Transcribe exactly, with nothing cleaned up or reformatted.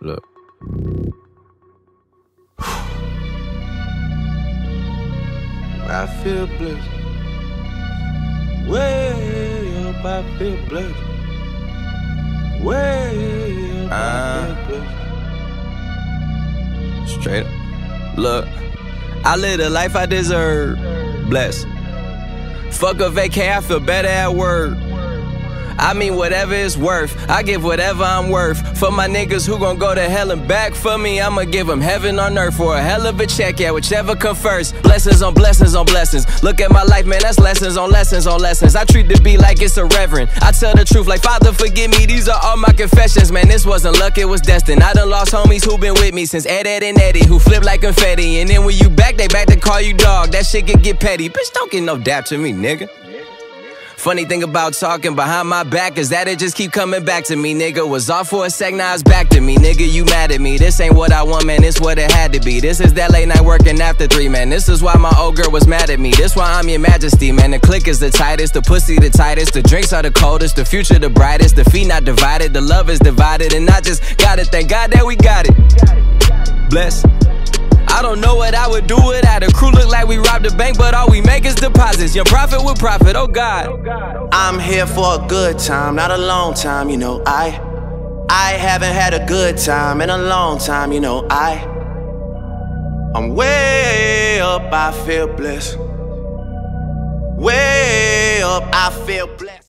Look. I feel blessed. Way up, I feel blessed. Way up, uh, I feel blessed. Straight up. Look, I live the life I deserve. Blessed. Fuck a vacay, I feel better at work. I mean whatever it's worth, I give whatever I'm worth. For my niggas who gon' go to hell and back for me, I'ma give them heaven on earth for a hell of a check, yeah, whichever come first. Blessings on blessings on blessings. Look at my life, man, that's lessons on lessons on lessons. I treat the beat like it's a reverend. I tell the truth like, Father, forgive me, these are all my confessions. Man, this wasn't luck, it was destined. I done lost homies who been with me since Ed, Ed, and Eddie, who flip like confetti. And then when you back, they back to call you dog. That shit can get petty. Bitch, don't get no dap to me, nigga. Funny thing about talking behind my back is that it just keep coming back to me, nigga. Was off for a sec, now it's back to me, nigga. You mad at me? This ain't what I want, man. This what it had to be. This is that late night working after three, man. This is why my old girl was mad at me. This why I'm your majesty, man. The click is the tightest, the pussy the tightest, the drinks are the coldest, the future the brightest, the feet not divided, the love is divided, and I just gotta thank God that we got it. Bless. I don't know what I would do without a crew. Look like we robbed a bank, but all we make is deposits. Your profit with profit, oh God. I'm here for a good time, not a long time, you know. I I haven't had a good time in a long time, you know. I I'm way up, I feel blessed. Way up, I feel blessed.